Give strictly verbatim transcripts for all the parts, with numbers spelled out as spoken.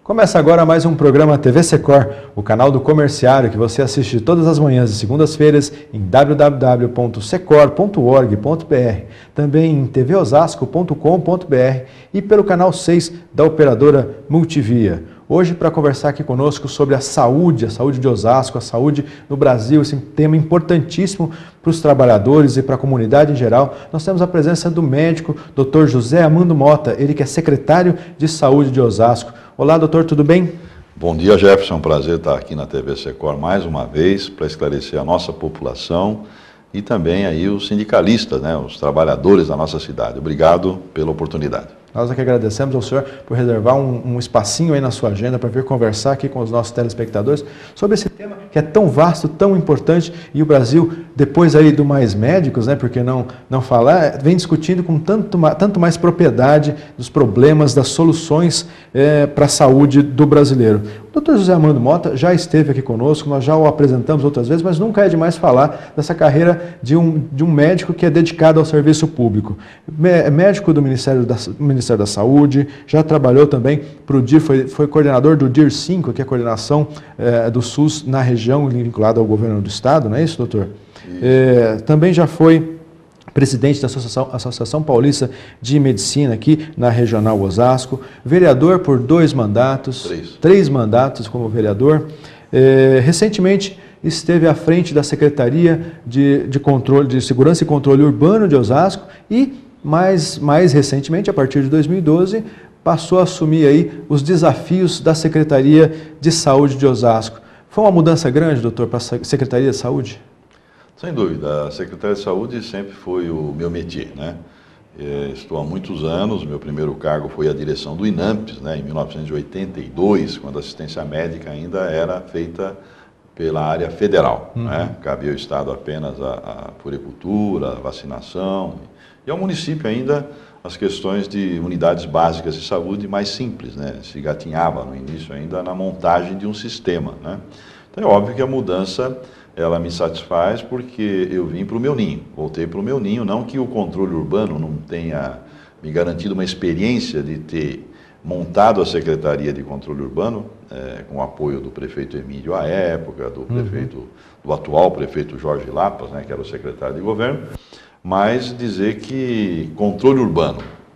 Começa agora mais um programa T V Secor, o canal do comerciário que você assiste todas as manhãs e segundas-feiras em w w w ponto secor ponto org ponto b r, também em t v osasco ponto com ponto b r e pelo canal seis da operadora Multivia. Hoje, para conversar aqui conosco sobre a saúde, a saúde de Osasco, a saúde no Brasil, esse tema importantíssimo para os trabalhadores e para a comunidade em geral, nós temos a presença do médico doutor José Amando Mota, ele que é secretário de Saúde de Osasco. Olá, doutor, tudo bem? Bom dia, Jefferson. É um prazer estar aqui na T V Secor mais uma vez para esclarecer a nossa população e também aí os sindicalistas, né, os trabalhadores da nossa cidade. Obrigado pela oportunidade. Nós aqui agradecemos ao senhor por reservar um, um espacinho aí na sua agenda para vir conversar aqui com os nossos telespectadores sobre esse tema que é tão vasto, tão importante, e o Brasil, depois aí do Mais Médicos, né, porque não, não falar, vem discutindo com tanto, tanto mais propriedade dos problemas, das soluções é, para a saúde do brasileiro. O doutor José Amando Mota já esteve aqui conosco, nós já o apresentamos outras vezes, mas nunca é demais falar dessa carreira de um, de um médico que é dedicado ao serviço público. Médico do Ministério da, Ministério da Saúde, já trabalhou também para o D I R, foi, foi coordenador do D I R cinco, que é a coordenação é, do SUS na região vinculada ao governo do Estado, não é isso, doutor? É, também já foi presidente da Associação, Associação Paulista de Medicina aqui na Regional Osasco, vereador por dois mandatos, três, três mandatos como vereador. É, recentemente esteve à frente da Secretaria de, de, Controle, de Segurança e Controle Urbano de Osasco e, mais, mais recentemente, a partir de dois mil e doze, passou a assumir aí os desafios da Secretaria de Saúde de Osasco. Foi uma mudança grande, doutor, para a Secretaria de Saúde? Sem dúvida, a Secretaria de Saúde sempre foi o meu métier, né? Estou há muitos anos, meu primeiro cargo foi a direção do INAMPS, né, em mil novecentos e oitenta e dois, quando a assistência médica ainda era feita pela área federal, uhum. né? Cabia ao Estado apenas a, a puericultura, a vacinação, e ao município ainda as questões de unidades básicas de saúde mais simples, né? Se gatinhava no início ainda na montagem de um sistema, né? Então é óbvio que a mudança ela me satisfaz porque eu vim para o meu ninho, voltei para o meu ninho, não que o controle urbano não tenha me garantido uma experiência de ter montado a Secretaria de Controle Urbano, é, com o apoio do prefeito Emílio à época, do prefeito, uhum. do atual prefeito Jorge Lapas, né, que era o secretário de governo, mas dizer que controle urbano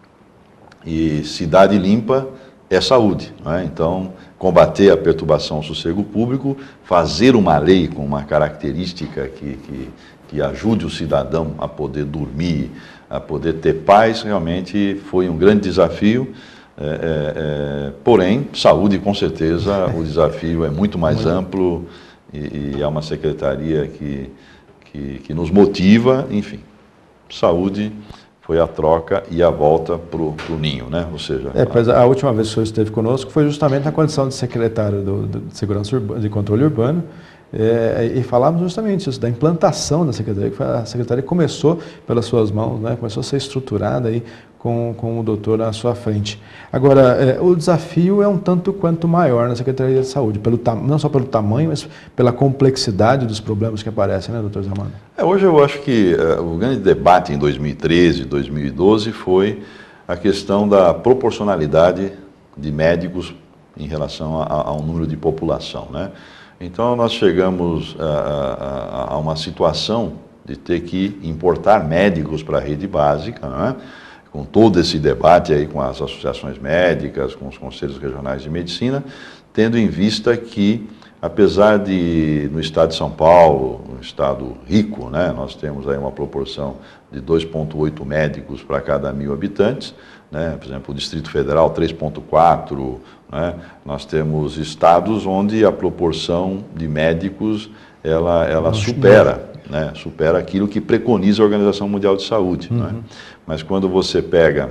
e cidade limpa é saúde, não é? Então, combater a perturbação ao sossego público, fazer uma lei com uma característica que, que, que ajude o cidadão a poder dormir, a poder ter paz, realmente foi um grande desafio. É, é, é, porém, saúde, com certeza, o desafio é muito mais muito. amplo e, e é uma secretaria que, que, que nos motiva, enfim, saúde foi a troca e a volta para o ninho, né? Ou seja... É, pois a última vez que o senhor esteve conosco foi justamente na condição de secretário do, do, de Segurança Urbana, de Controle Urbano, é, e falávamos justamente isso, da implantação da secretaria, que a secretaria começou pelas suas mãos, né? Começou a ser estruturada aí com, com o doutor à sua frente. Agora, é, o desafio é um tanto quanto maior na Secretaria de Saúde, pelo, não só pelo tamanho, mas pela complexidade dos problemas que aparecem, né, doutor Zé Amando? É, hoje eu acho que uh, o grande debate em dois mil e treze, dois mil e doze foi a questão da proporcionalidade de médicos em relação a, a, ao número de população, né? Então nós chegamos a, a, a uma situação de ter que importar médicos para a rede básica, né? Com todo esse debate aí com as associações médicas, com os conselhos regionais de medicina, tendo em vista que, apesar de, no estado de São Paulo, um estado rico, né, nós temos aí uma proporção de dois vírgula oito médicos para cada mil habitantes, né, por exemplo, o Distrito Federal três vírgula quatro, né, nós temos estados onde a proporção de médicos ela, ela supera, né, supera aquilo que preconiza a Organização Mundial de Saúde. Uhum. Né? Mas quando você pega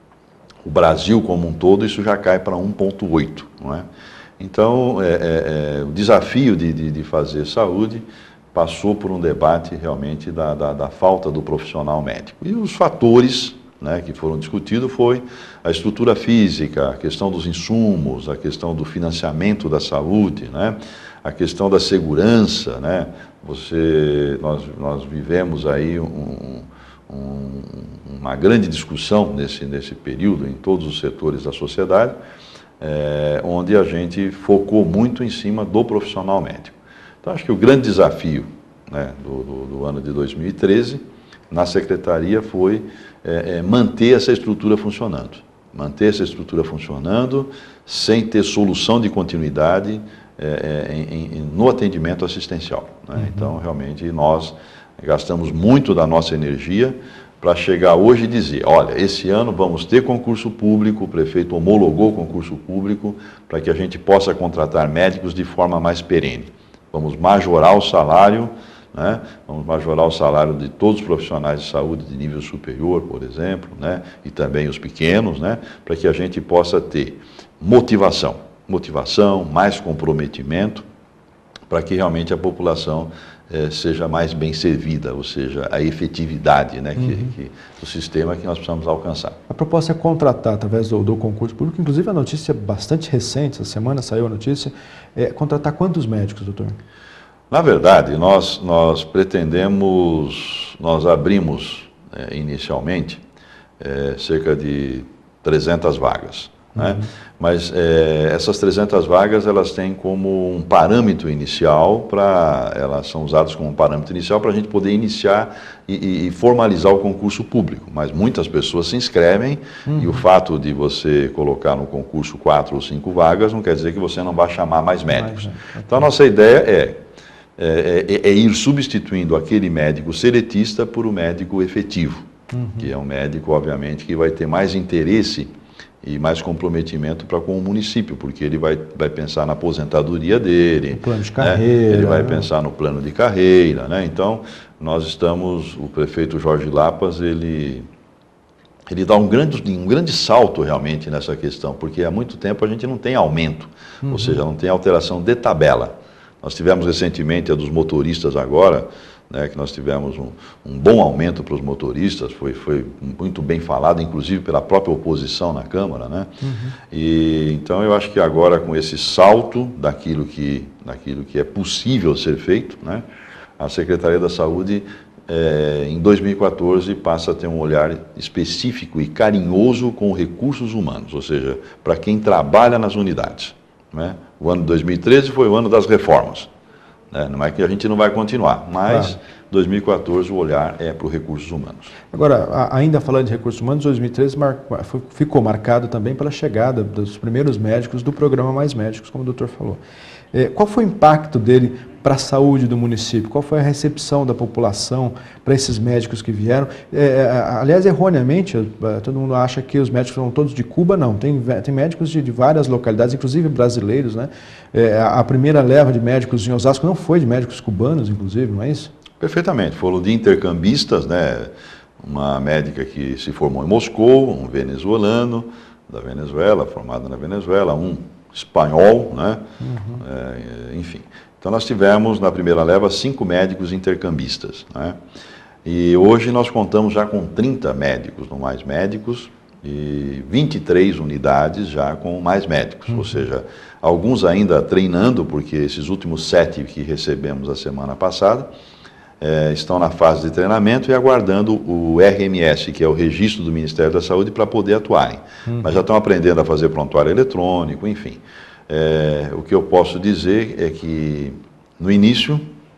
o Brasil como um todo, isso já cai para um vírgula oito, não é? Então, é, é, é, o desafio de, de, de fazer saúde passou por um debate realmente da, da, da falta do profissional médico. E os fatores, né, que foram discutidos foi a estrutura física, a questão dos insumos, a questão do financiamento da saúde, né, a questão da segurança, né? Você, nós, nós vivemos aí um, um, uma grande discussão nesse, nesse período em todos os setores da sociedade, é, onde a gente focou muito em cima do profissional médico. Então, acho que o grande desafio, né, do, do, do ano de dois mil e treze, na Secretaria, foi é, é, manter essa estrutura funcionando. Manter essa estrutura funcionando sem ter solução de continuidade é, é, em, em, no atendimento assistencial, né? Uhum. Então, realmente, nós gastamos muito da nossa energia para chegar hoje e dizer, olha, esse ano vamos ter concurso público, o prefeito homologou o concurso público para que a gente possa contratar médicos de forma mais perene. Vamos majorar o salário, né? Vamos majorar o salário de todos os profissionais de saúde de nível superior, por exemplo, né? E também os pequenos, né? Para que a gente possa ter motivação, motivação, mais comprometimento, para que realmente a população eh, seja mais bem servida, ou seja, a efetividade, né? Uhum. que, que, do sistema que nós precisamos alcançar. A proposta é contratar, através do, do concurso público, inclusive a notícia bastante recente, essa semana saiu a notícia, é contratar quantos médicos, doutor? Na verdade, nós, nós pretendemos, nós abrimos é, inicialmente é, cerca de trezentas vagas, uhum. né? Mas é, essas trezentas vagas, elas têm como um parâmetro inicial, para elas são usadas como um parâmetro inicial para a gente poder iniciar e, e formalizar o concurso público. Mas muitas pessoas se inscrevem uhum. e o fato de você colocar no concurso quatro ou cinco vagas não quer dizer que você não vai chamar mais médicos. Mais, então a nossa ideia é É, é, é ir substituindo aquele médico seletista por um médico efetivo, uhum. que é um médico, obviamente, que vai ter mais interesse e mais comprometimento para com o município, porque ele vai, vai pensar na aposentadoria dele, no plano de carreira, né? Ele vai né? pensar no plano de carreira, né? Então, nós estamos, o prefeito Jorge Lapas, ele, ele dá um grande, um grande salto realmente nessa questão, porque há muito tempo a gente não tem aumento, uhum. ou seja, não tem alteração de tabela. Nós tivemos recentemente a dos motoristas agora, né, que nós tivemos um, um bom aumento para os motoristas, foi, foi muito bem falado, inclusive pela própria oposição na Câmara, né? Uhum. E, então eu acho que agora com esse salto daquilo que, daquilo que é possível ser feito, né, a Secretaria da Saúde, é, em dois mil e quatorze, passa a ter um olhar específico e carinhoso com recursos humanos, ou seja, para quem trabalha nas unidades, né? O ano de dois mil e treze foi o ano das reformas, né? Não é que a gente não vai continuar, mas claro. dois mil e quatorze o olhar é para os recursos humanos. Agora, ainda falando de recursos humanos, dois mil e treze mar... ficou marcado também pela chegada dos primeiros médicos do programa Mais Médicos, como o doutor falou. É, qual foi o impacto dele para a saúde do município? Qual foi a recepção da população para esses médicos que vieram? É, aliás, erroneamente, todo mundo acha que os médicos são todos de Cuba. Não, tem, tem médicos de, de várias localidades, inclusive brasileiros, né? É, a primeira leva de médicos em Osasco não foi de médicos cubanos, inclusive, não é isso? Perfeitamente, foram de intercambistas, né? Uma médica que se formou em Moscou, um venezuelano da Venezuela, formado na Venezuela, um espanhol, né? Uhum. É, enfim. Então nós tivemos na primeira leva cinco médicos intercambistas, né? E hoje nós contamos já com trinta médicos no Mais Médicos e vinte e três unidades já com Mais Médicos, uhum. ou seja, alguns ainda treinando, porque esses últimos sete que recebemos a semana passada é, estão na fase de treinamento e aguardando o R M S, que é o registro do Ministério da Saúde, para poder atuarem. Uhum. Mas já estão aprendendo a fazer prontuário eletrônico, enfim. É, o que eu posso dizer é que, no início,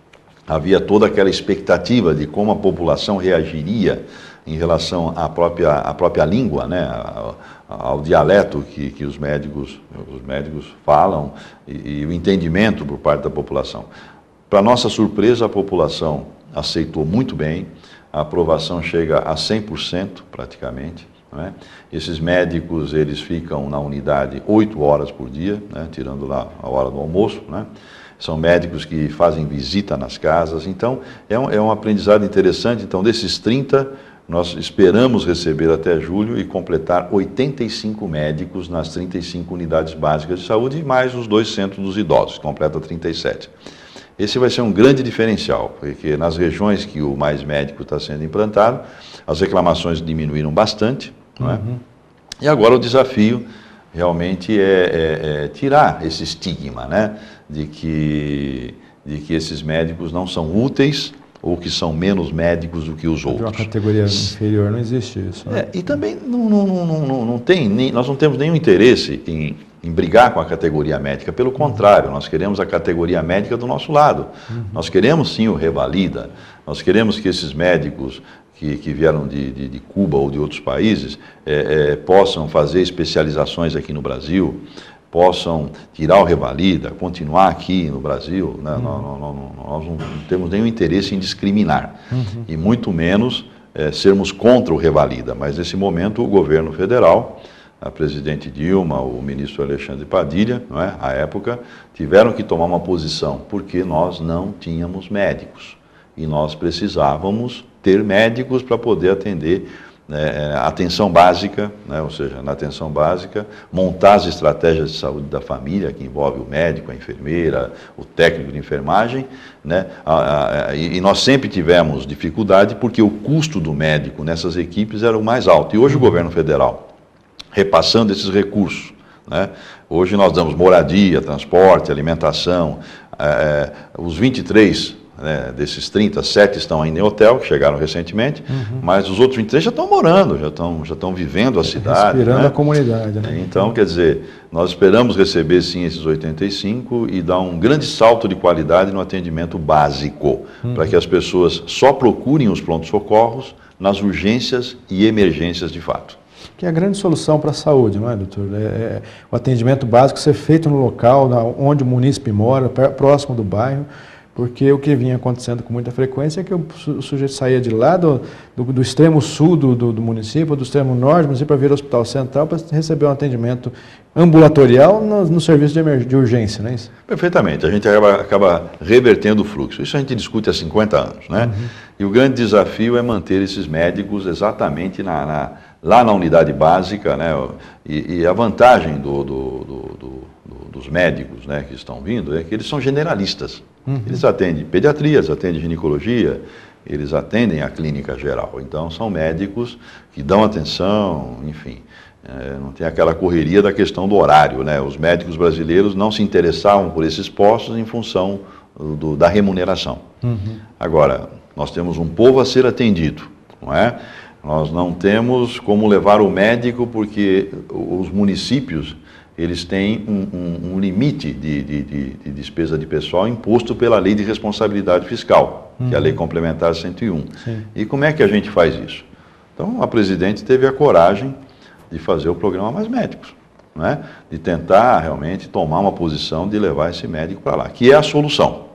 havia toda aquela expectativa de como a população reagiria em relação à própria, à própria língua, né, ao, ao dialeto que, que os médicos, os médicos falam e, e o entendimento por parte da população. Para nossa surpresa, a população aceitou muito bem, a aprovação chega a cem por cento praticamente. Né? Esses médicos, eles ficam na unidade oito horas por dia, né? Tirando lá a hora do almoço, né? São médicos que fazem visita nas casas, então é um, é um aprendizado interessante. Então, desses trinta, nós esperamos receber até julho e completar oitenta e cinco médicos nas trinta e cinco unidades básicas de saúde e mais os dois centros dos idosos, completa trinta e sete. Esse vai ser um grande diferencial, porque nas regiões que o Mais Médico está sendo implantado, as reclamações diminuíram bastante, não é? Uhum. E agora o desafio realmente é, é, é tirar esse estigma, né, de que, de que esses médicos não são úteis ou que são menos médicos do que os outros. De uma categoria inferior não existe isso, né? É, e também não, não, não, não, não tem, nem, nós não temos nenhum interesse em, em brigar com a categoria médica. Pelo contrário, nós queremos a categoria médica do nosso lado. Uhum. Nós queremos sim o revalida, nós queremos que esses médicos que, que vieram de, de, de Cuba ou de outros países é, é, possam fazer especializações aqui no Brasil, possam tirar o revalida, continuar aqui no Brasil. Né? Uhum. Nós, nós, nós não temos nenhum interesse em discriminar, uhum. e muito menos é, sermos contra o revalida. Mas nesse momento o governo federal, a presidente Dilma, o ministro Alexandre Padilha, não é, à época, tiveram que tomar uma posição, porque nós não tínhamos médicos. E nós precisávamos ter médicos para poder atender é, a atenção básica, né, ou seja, na atenção básica, montar as estratégias de saúde da família, que envolve o médico, a enfermeira, o técnico de enfermagem, né, a, a, e nós sempre tivemos dificuldade porque o custo do médico nessas equipes era o mais alto. E hoje o governo federal, repassando esses recursos, né? Hoje nós damos moradia, transporte, alimentação, é, os vinte e três, né, desses trinta, sete estão ainda em hotel, que chegaram recentemente, uhum. mas os outros vinte e três já estão morando, já estão, já estão vivendo a cidade. Respirando, né? A comunidade. Né? Então, quer dizer, nós esperamos receber sim esses oitenta e cinco e dar um grande salto de qualidade no atendimento básico, uhum. para que as pessoas só procurem os prontos-socorros nas urgências e emergências de fato. Que é a grande solução para a saúde, não é, doutor? É, é, o atendimento básico ser feito no local, na, onde o munícipe mora, próximo do bairro, porque o que vinha acontecendo com muita frequência é que o, o sujeito saía de lá do, do, do extremo sul do, do, do município, do extremo norte do município, para vir ao hospital central para receber um atendimento ambulatorial no, no serviço de, de urgência, não é isso? Perfeitamente, a gente acaba, acaba revertendo o fluxo. Isso a gente discute há cinquenta anos, né? Uhum. E o grande desafio é manter esses médicos exatamente na, na, lá na unidade básica, né? E, e a vantagem do, do, do, do dos médicos, né, que estão vindo é que eles são generalistas. Uhum. Eles atendem pediatria, eles atendem ginecologia, eles atendem a clínica geral. Então, são médicos que dão atenção, enfim, é, não tem aquela correria da questão do horário, né? Os médicos brasileiros não se interessavam por esses postos em função do, da remuneração. Uhum. Agora, nós temos um povo a ser atendido, não é? Nós não temos como levar o médico porque os municípios eles têm um, um, um limite de, de, de, de despesa de pessoal imposto pela Lei de Responsabilidade Fiscal, uhum. que é a Lei Complementar cento e um. Sim. E como é que a gente faz isso? Então, a presidente teve a coragem de fazer o programa Mais Médicos, né? De tentar realmente tomar uma posição de levar esse médico para lá, que é a solução.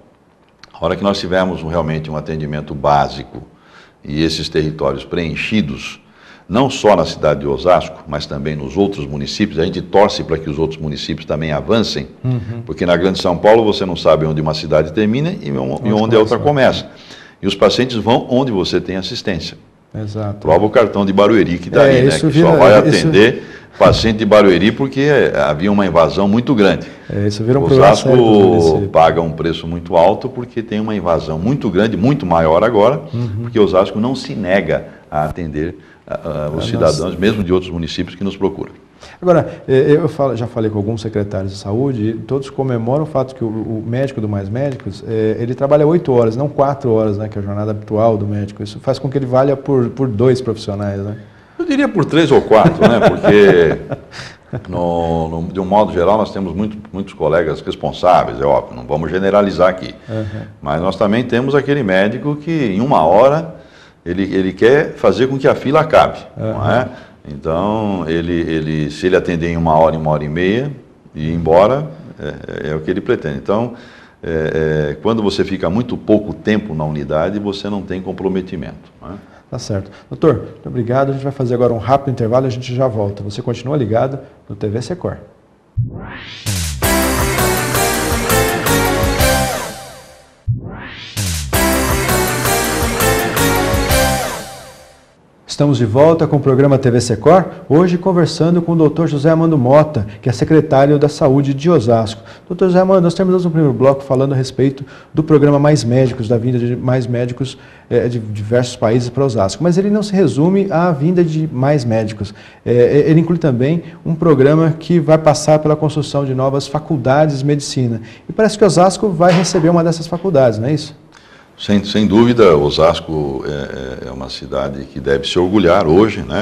A hora que nós tivermos realmente um atendimento básico e esses territórios preenchidos, não só na cidade de Osasco, mas também nos outros municípios, a gente torce para que os outros municípios também avancem, uhum. porque na Grande São Paulo você não sabe onde uma cidade termina e onde, onde a outra começa. E os pacientes vão onde você tem assistência. Exato. Prova o cartão de Barueri que está é, aí, né? Que vira, só vai atender isso... paciente de Barueri porque havia uma invasão muito grande. É, isso vira um Osasco paga um preço muito alto porque tem uma invasão muito grande, muito maior agora, uhum. porque Osasco não se nega a atender Uh, os cidadãos, nossa. mesmo de outros municípios que nos procuram. Agora, eu falo, já falei com alguns secretários de saúde e todos comemoram o fato que o, o médico do Mais Médicos, é, ele trabalha oito horas, não quatro horas, né, que é a jornada habitual do médico. Isso faz com que ele valha por, por dois profissionais, né? Eu diria por três ou quatro, né, porque no, no, de um modo geral nós temos muito, muitos colegas responsáveis, é óbvio, não vamos generalizar aqui, uhum. mas nós também temos aquele médico que em uma hora Ele, ele quer fazer com que a fila acabe, uhum. não é? Então, ele, ele, se ele atender em uma hora, em uma hora e meia, e ir embora, é, é o que ele pretende. Então, é, é, quando você fica muito pouco tempo na unidade, você não tem comprometimento. Não é? Tá certo. Doutor, muito obrigado. A gente vai fazer agora um rápido intervalo e a gente já volta. Você continua ligado no T V Secor. Estamos de volta com o programa T V Secor, hoje conversando com o doutor José Armando Mota, que é secretário da Saúde de Osasco. doutor José Armando, nós terminamos o primeiro bloco falando a respeito do programa Mais Médicos, da vinda de mais médicos é, de diversos países para Osasco, mas ele não se resume à vinda de mais médicos. É, ele inclui também um programa que vai passar pela construção de novas faculdades de medicina. E parece que Osasco vai receber uma dessas faculdades, não é isso? Sem, sem dúvida, Osasco é, é uma cidade que deve se orgulhar hoje, né,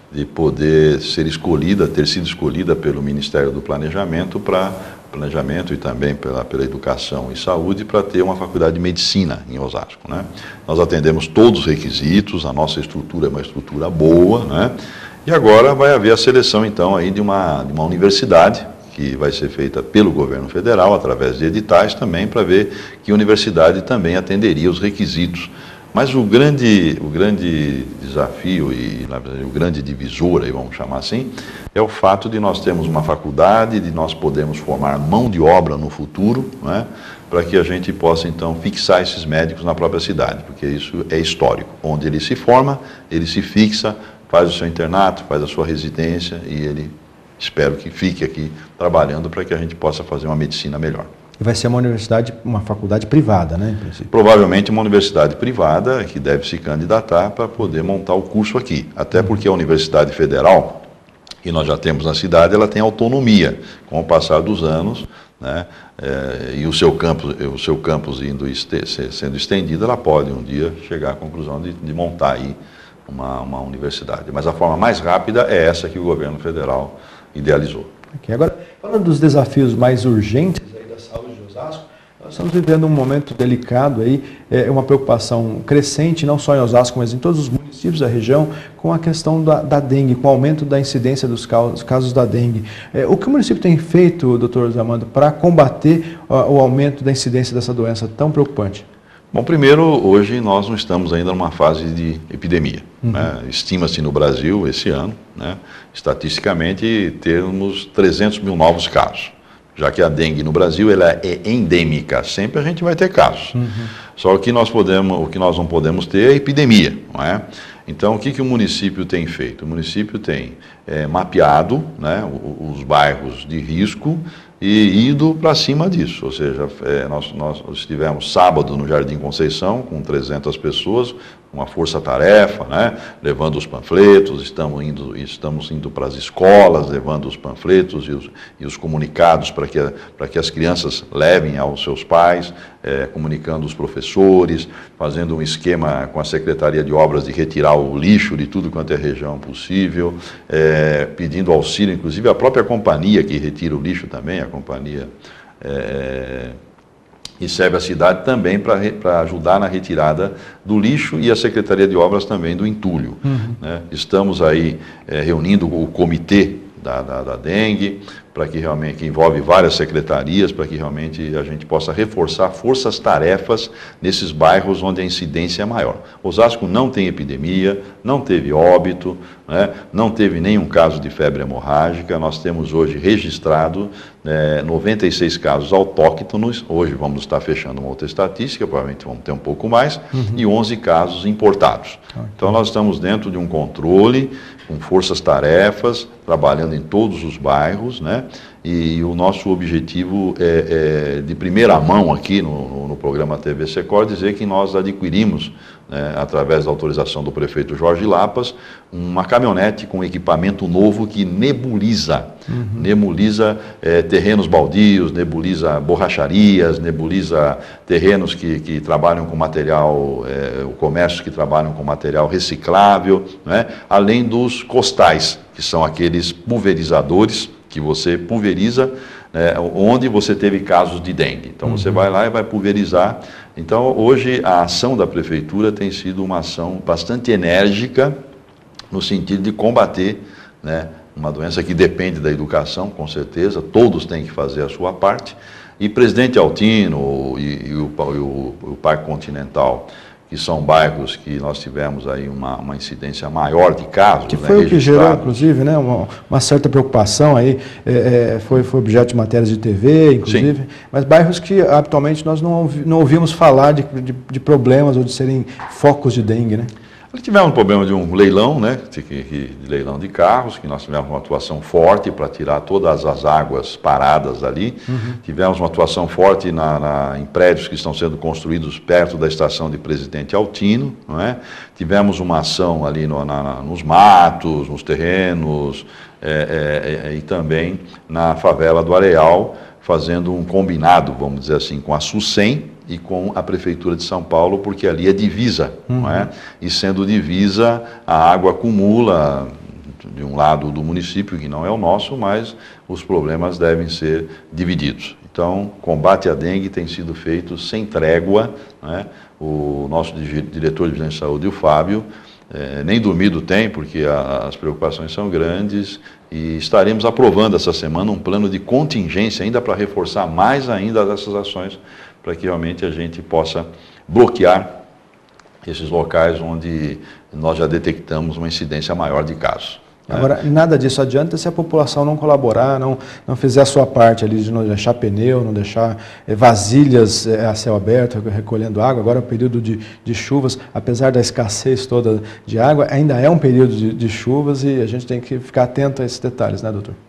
de poder ser escolhida, ter sido escolhida pelo Ministério do Planejamento para planejamento e também pela, pela educação e saúde para ter uma faculdade de medicina em Osasco, né? Nós atendemos todos os requisitos, a nossa estrutura é uma estrutura boa, né? E agora vai haver a seleção então aí de uma, de uma universidade que vai ser feita pelo governo federal através de editais também para ver que universidade também atenderia os requisitos. Mas o grande, o grande desafio e na verdade, o grande divisor, aí, vamos chamar assim, é o fato de nós termos uma faculdade, de nós podermos formar mão de obra no futuro, né, para que a gente possa então fixar esses médicos na própria cidade, porque isso é histórico. Onde ele se forma, ele se fixa, faz o seu internato, faz a sua residência e ele, espero que fique aqui trabalhando para que a gente possa fazer uma medicina melhor. E vai ser uma universidade, uma faculdade privada, né, em princípio? Provavelmente uma universidade privada que deve se candidatar para poder montar o curso aqui. Até porque a Universidade Federal, que nós já temos na cidade, ela tem autonomia com o passar dos anos, né, é, e o seu campus, o seu campus indo este, sendo estendido, ela pode um dia chegar à conclusão de, de montar aí uma, uma universidade. Mas a forma mais rápida é essa que o governo federal idealizou. Okay. Agora, falando dos desafios mais urgentes aí da saúde de Osasco, nós estamos vivendo um momento delicado aí, é uma preocupação crescente, não só em Osasco, mas em todos os municípios da região, com a questão da, da dengue, com o aumento da incidência dos casos, casos da dengue. É, o que o município tem feito, doutor Zamando, para combater uh, o aumento da incidência dessa doença tão preocupante? Bom, primeiro, hoje nós não estamos ainda numa fase de epidemia. Uhum. Né? Estima-se no Brasil, esse ano, né, estatisticamente, termos trezentos mil novos casos. Já que a dengue no Brasil ela é endêmica, sempre a gente vai ter casos. Uhum. Só que nós podemos, o que nós não podemos ter é epidemia, não é? Então, o que, que o município tem feito? O município tem é, mapeado, né, os, os bairros de risco e ido para cima disso. Ou seja, é, nós, nós estivemos sábado no Jardim Conceição com trezentas pessoas, uma força-tarefa, né, levando os panfletos, estamos indo, estamos indo para as escolas, levando os panfletos e os, e os comunicados para que, para que as crianças levem aos seus pais, é, comunicando os professores, fazendo um esquema com a Secretaria de Obras de retirar o lixo de tudo quanto é região possível, é, pedindo auxílio, inclusive a própria companhia que retira o lixo também, a companhia é, que serve a cidade também para ajudar na retirada do lixo e a Secretaria de Obras também do entulho. Uhum. Né? Estamos aí é, reunindo o comitê da, da, da dengue, para que realmente, que envolve várias secretarias, para que realmente a gente possa reforçar forças-tarefas nesses bairros onde a incidência é maior. Osasco não tem epidemia, não teve óbito, né, não teve nenhum caso de febre hemorrágica, nós temos hoje registrado é, noventa e seis casos autóctonos, hoje vamos estar fechando uma outra estatística, provavelmente vamos ter um pouco mais, uhum. e onze casos importados. Okay. Então nós estamos dentro de um controle, com forças-tarefas, trabalhando em todos os bairros, né? E o nosso objetivo é, é de primeira mão aqui no, no programa T V Secor, dizer que nós adquirimos, né, através da autorização do prefeito Jorge Lapas, uma caminhonete com equipamento novo que nebuliza, uhum. nebuliza é, terrenos baldios, nebuliza borracharias, nebuliza terrenos que, que trabalham com material, é, o comércio que trabalham com material reciclável, né, além dos costais, que são aqueles pulverizadores que você pulveriza, né, onde você teve casos de dengue. Então, uhum. você vai lá e vai pulverizar. Então, hoje, a ação da Prefeitura tem sido uma ação bastante enérgica, no sentido de combater, né, uma doença que depende da educação, com certeza, todos têm que fazer a sua parte. E Presidente Altino e, e, o, e o, o Parque Continental, que são bairros que nós tivemos aí uma, uma incidência maior de casos. Que foi, né, o que gerou, inclusive, né, uma, uma certa preocupação aí, é, é, foi, foi objeto de matérias de T V, inclusive, sim, mas bairros que habitualmente nós não, ouvi, não ouvimos falar de, de, de problemas ou de serem focos de dengue, né? Tivemos um problema de um leilão, né, de, de leilão de carros, que nós tivemos uma atuação forte para tirar todas as águas paradas ali. Uhum. Tivemos uma atuação forte na, na, em prédios que estão sendo construídos perto da estação de Presidente Altino, não é? Tivemos uma ação ali no, na, nos matos, nos terrenos, é, é, é, e também na favela do Areal, fazendo um combinado, vamos dizer assim, com a SUSEM e com a Prefeitura de São Paulo, porque ali é divisa, uhum. não é? E sendo divisa, a água acumula de um lado do município, que não é o nosso, mas os problemas devem ser divididos. Então, combate à dengue tem sido feito sem trégua, né? O nosso diretor de Vigilância de Saúde, o Fábio, é, nem dormido tem, porque a, as preocupações são grandes, e estaremos aprovando essa semana um plano de contingência ainda para reforçar mais ainda essas ações, para que realmente a gente possa bloquear esses locais onde nós já detectamos uma incidência maior de casos. Agora, nada disso adianta se a população não colaborar, não, não fizer a sua parte ali de não deixar pneu, não deixar é, vasilhas é, a céu aberto, recolhendo água. Agora é o período de, de chuvas, apesar da escassez toda de água, ainda é um período de, de chuvas e a gente tem que ficar atento a esses detalhes, né, doutor?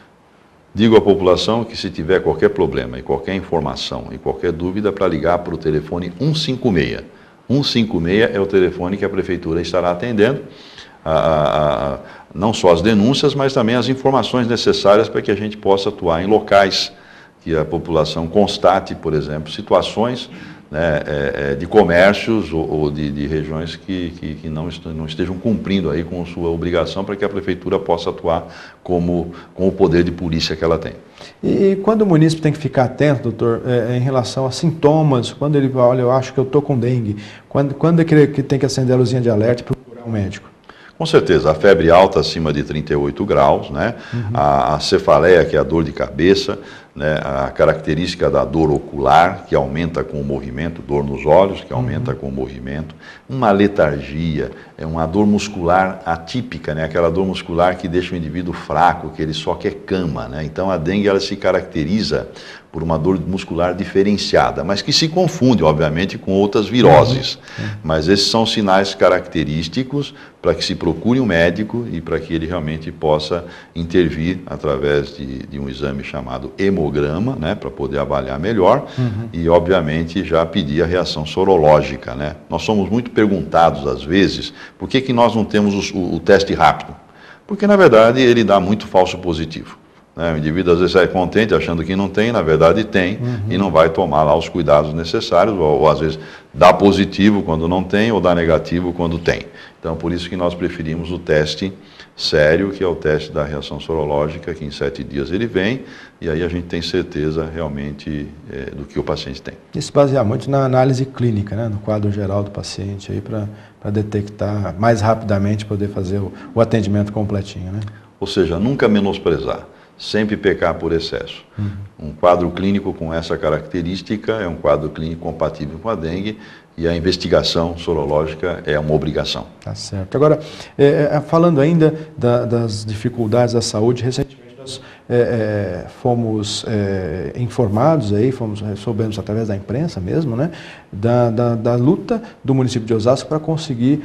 Digo à população que se tiver qualquer problema e qualquer informação e qualquer dúvida, para ligar para o telefone um cinco seis. um cinco seis é o telefone que a Prefeitura estará atendendo, a, a, a, não só as denúncias, mas também as informações necessárias para que a gente possa atuar em locais que a população constate, por exemplo, situações, né, é, é, de comércios ou, ou de, de regiões que, que, que não, est não estejam cumprindo aí com sua obrigação, para que a Prefeitura possa atuar como, com o poder de polícia que ela tem. E quando o munícipe tem que ficar atento, doutor, é, em relação a sintomas, quando ele fala, olha, eu acho que eu estou com dengue, quando, quando é que ele que tem que acender a luzinha de alerta e procurar um médico? Com certeza, a febre alta acima de trinta e oito graus, né? Uhum. a, a cefaleia, que é a dor de cabeça, né? A característica da dor ocular, que aumenta com o movimento, dor nos olhos, que aumenta uhum. com o movimento, uma letargia, é uma dor muscular atípica, né? Aquela dor muscular que deixa o indivíduo fraco, que ele só quer cama, né? Então a dengue ela se caracteriza por uma dor muscular diferenciada, mas que se confunde, obviamente, com outras viroses. Uhum. Mas esses são sinais característicos para que se procure um médico e para que ele realmente possa intervir através de, de um exame chamado hemograma, né, para poder avaliar melhor, uhum. e, obviamente, já pedir a reação sorológica, né? Nós somos muito perguntados, às vezes, por que que nós não temos o, o teste rápido? Porque, na verdade, ele dá muito falso positivo. O indivíduo às vezes sai contente achando que não tem, na verdade tem, uhum. e não vai tomar lá os cuidados necessários, ou, ou às vezes dá positivo quando não tem, ou dá negativo quando tem. Então, por isso que nós preferimos o teste sério, que é o teste da reação sorológica, que em sete dias ele vem, e aí a gente tem certeza realmente é, do que o paciente tem. E se basear muito na análise clínica, né, no quadro geral do paciente, aí para detectar mais rapidamente, poder fazer o, o atendimento completinho, né? Ou seja, nunca menosprezar. Sempre pecar por excesso. Uhum. Um quadro clínico com essa característica é um quadro clínico compatível com a dengue e a investigação sorológica é uma obrigação. Tá certo. Agora, é, falando ainda da, das dificuldades da saúde, recentemente nós é, é, fomos é, informados, aí, fomos, soubemos através da imprensa mesmo, né, da, da, da luta do município de Osasco para conseguir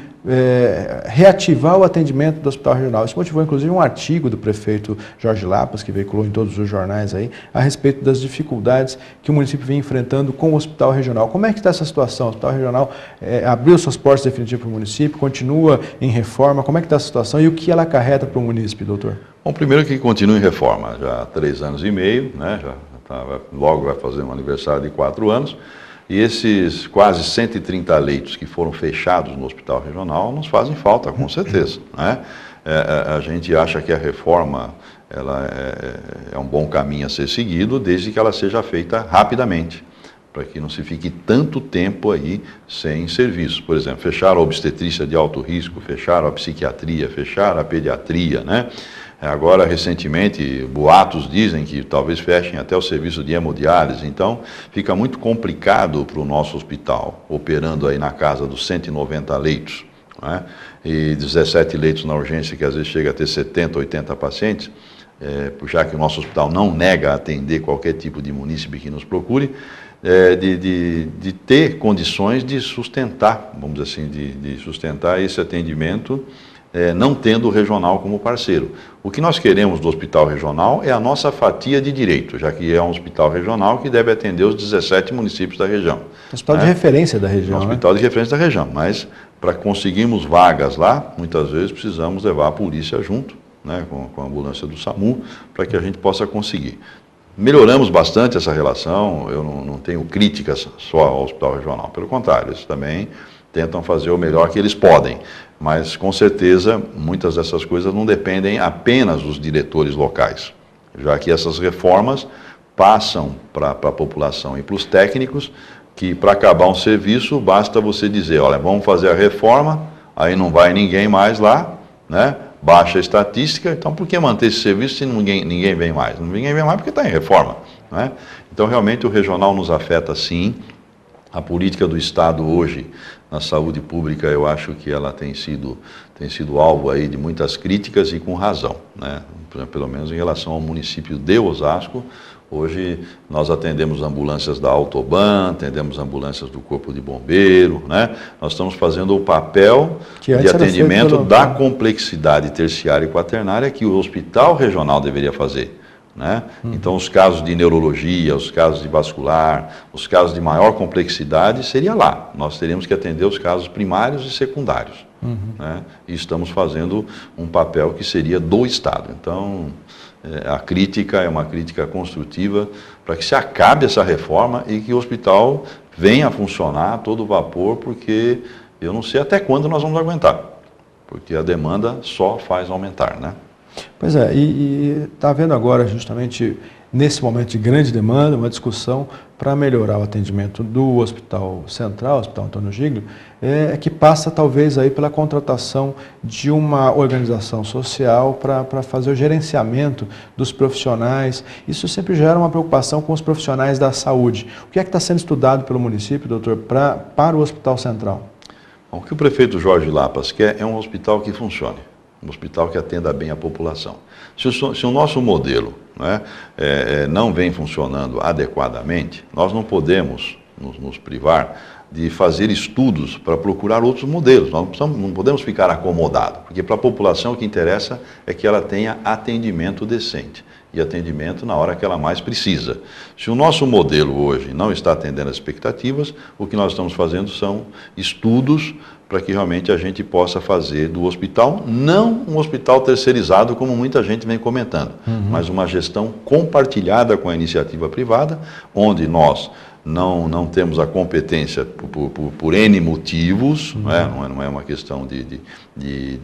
é, reativar o atendimento do Hospital Regional. Isso motivou, inclusive, um artigo do prefeito Jorge Lapas, que veiculou em todos os jornais aí, a respeito das dificuldades que o município vem enfrentando com o Hospital Regional. Como é que está essa situação? O Hospital Regional é, abriu suas portas definitivas para o município, continua em reforma. Como é que está a situação e o que ela acarreta para o município, doutor? Bom, primeiro que continua em reforma, já há três anos e meio, né? Já tá, logo vai fazer um aniversário de quatro anos, e esses quase cento e trinta leitos que foram fechados no Hospital Regional nos fazem falta, com certeza, né? É, a gente acha que a reforma ela é, é um bom caminho a ser seguido, desde que ela seja feita rapidamente, para que não se fique tanto tempo aí sem serviço. Por exemplo, fechar a obstetrícia de alto risco, fechar a psiquiatria, fechar a pediatria, né? Agora, recentemente, boatos dizem que talvez fechem até o serviço de hemodiálise, então fica muito complicado para o nosso hospital, operando aí na casa dos cento e noventa leitos, né? E dezessete leitos na urgência, que às vezes chega a ter setenta, oitenta pacientes, é, já que o nosso hospital não nega a atender qualquer tipo de munícipe que nos procure, é, de, de, de ter condições de sustentar, vamos dizer assim, de, de sustentar esse atendimento, É, não tendo o regional como parceiro. O que nós queremos do hospital regional é a nossa fatia de direito, já que é um hospital regional que deve atender os dezessete municípios da região. Hospital, né, de referência da região. Um hospital, né, de referência da região, mas para conseguirmos vagas lá, muitas vezes precisamos levar a polícia junto, né, com, com a ambulância do SAMU, para que a gente possa conseguir. Melhoramos bastante essa relação, eu não, não tenho críticas só ao hospital regional, pelo contrário, isso também tentam fazer o melhor que eles podem. Mas, com certeza, muitas dessas coisas não dependem apenas dos diretores locais, já que essas reformas passam para a população e para os técnicos, que para acabar um serviço basta você dizer, olha, vamos fazer a reforma, aí não vai ninguém mais lá, né? Baixa a estatística, então por que manter esse serviço se ninguém, ninguém vem mais? Ninguém vem mais porque está em reforma, né? Então realmente o regional nos afeta sim. A política do Estado hoje na saúde pública, eu acho que ela tem sido, tem sido alvo aí de muitas críticas e com razão, né? Pelo menos em relação ao município de Osasco. Hoje nós atendemos ambulâncias da Autoban, atendemos ambulâncias do Corpo de Bombeiro, né? Nós estamos fazendo o papel de atendimento pelo... da complexidade terciária e quaternária que o hospital regional deveria fazer, né? Hum. Então os casos de neurologia, os casos de vascular, os casos de maior complexidade seria lá. Nós teríamos que atender os casos primários e secundários, uhum. né? E estamos fazendo um papel que seria do Estado. Então a crítica é uma crítica construtiva para que se acabe essa reforma e que o hospital venha a funcionar a todo vapor, porque eu não sei até quando nós vamos aguentar, porque a demanda só faz aumentar, né? Pois é, e está havendo agora justamente nesse momento de grande demanda, uma discussão para melhorar o atendimento do Hospital Central, Hospital Antônio Giglio, é, que passa talvez aí pela contratação de uma organização social para fazer o gerenciamento dos profissionais. Isso sempre gera uma preocupação com os profissionais da saúde. O que é que está sendo estudado pelo município, doutor, pra, para o Hospital Central? O que o prefeito Jorge Lapas quer é um hospital que funcione, um hospital que atenda bem a população. Se o, se o nosso modelo, né, é, é, não vem funcionando adequadamente, nós não podemos nos, nos privar de fazer estudos para procurar outros modelos. Nós não, precisamos, não podemos ficar acomodados, porque para a população o que interessa é que ela tenha atendimento decente e atendimento na hora que ela mais precisa. Se o nosso modelo hoje não está atendendo as expectativas, o que nós estamos fazendo são estudos para que realmente a gente possa fazer do hospital, não um hospital terceirizado, como muita gente vem comentando, uhum. mas uma gestão compartilhada com a iniciativa privada, onde nós não, não temos a competência por, por, por N motivos, uhum. né? não, é, não é uma questão de, de, de,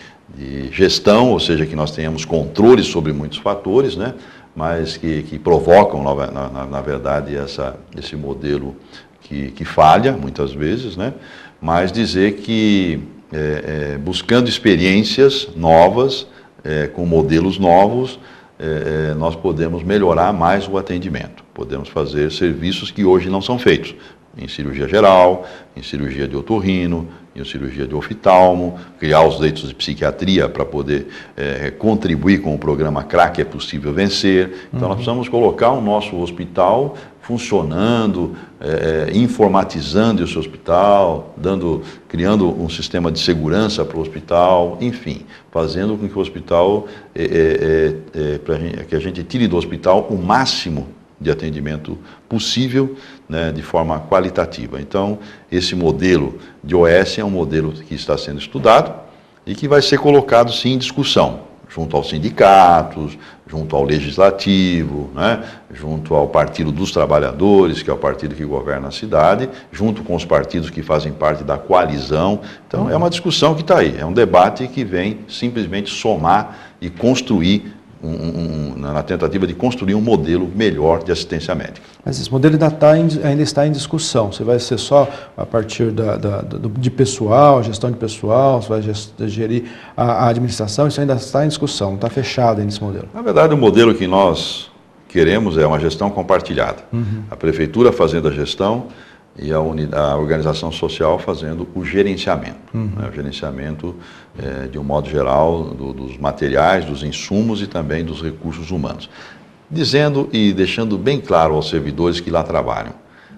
de, de gestão, ou seja, que nós tenhamos controle sobre muitos fatores, né? mas que, que provocam, na, na, na verdade, essa, esse modelo que, que falha, muitas vezes, né? Mas dizer que é, é, buscando experiências novas, é, com modelos novos, é, é, nós podemos melhorar mais o atendimento. Podemos fazer serviços que hoje não são feitos, em cirurgia geral, em cirurgia de otorrino, em cirurgia de oftalmo, criar os leitos de psiquiatria para poder é, contribuir com o programa C R A C, é possível vencer. Então, uhum. nós precisamos colocar o nosso hospital funcionando, é, informatizando esse hospital, dando, criando um sistema de segurança para o hospital, enfim, fazendo com que o hospital, é, é, é, pra gente, que a gente tire do hospital o máximo de atendimento possível, né, de forma qualitativa. Então, esse modelo de O S é um modelo que está sendo estudado e que vai ser colocado, sim, em discussão, junto aos sindicatos, junto ao legislativo, né, junto ao Partido dos Trabalhadores, que é o partido que governa a cidade, junto com os partidos que fazem parte da coalizão. Então, é uma discussão que está aí, é um debate que vem simplesmente somar e construir Um, um, na tentativa de construir um modelo melhor de assistência médica. Mas esse modelo ainda, tá em, ainda está em discussão. Você vai ser só a partir da, da, do, de pessoal, gestão de pessoal, você vai gerir a, a administração, isso ainda está em discussão, não está fechado ainda esse modelo. Na verdade, o modelo que nós queremos é uma gestão compartilhada. Uhum. A prefeitura fazendo a gestão e a, unidade, a organização social fazendo o gerenciamento. Uhum. Né, o gerenciamento, é, de um modo geral, do, dos materiais, dos insumos e também dos recursos humanos. Dizendo e deixando bem claro aos servidores que lá trabalham,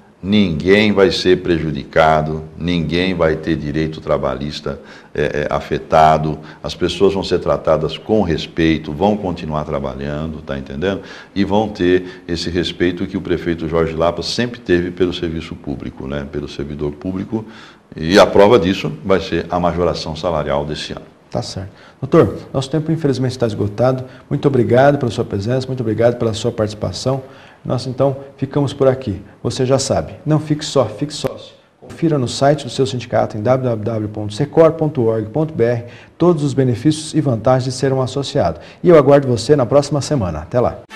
ninguém vai ser prejudicado, ninguém vai ter direito trabalhista é, é, afetado, as pessoas vão ser tratadas com respeito, vão continuar trabalhando, tá entendendo? E vão ter esse respeito que o prefeito Jorge Lapas sempre teve pelo serviço público, né? Pelo servidor público, e a prova disso vai ser a majoração salarial desse ano. Tá certo. Doutor, nosso tempo infelizmente está esgotado. Muito obrigado pela sua presença, muito obrigado pela sua participação. Nós então ficamos por aqui. Você já sabe, não fique só, fique sócio. Confie confira no site do seu sindicato em w w w ponto secor ponto org ponto b r todos os benefícios e vantagens de ser um associado. E eu aguardo você na próxima semana. Até lá!